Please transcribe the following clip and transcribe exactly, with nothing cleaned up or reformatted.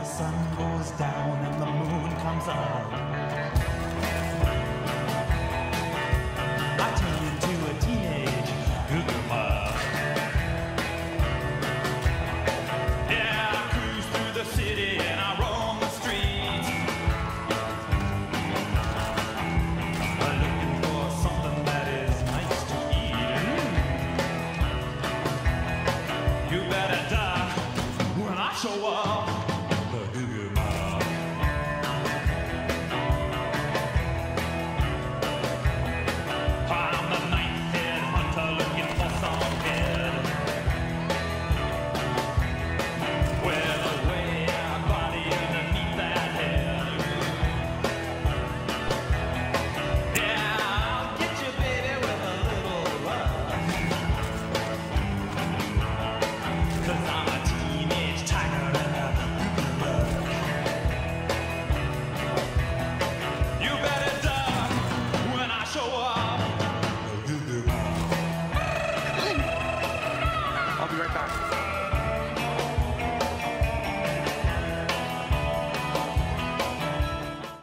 the sun goes down and the moon comes up, I turn into a teenage hooker. Yeah, I cruise through the city and I roam the streets, looking for something that is nice to eat. You better die when I show up. The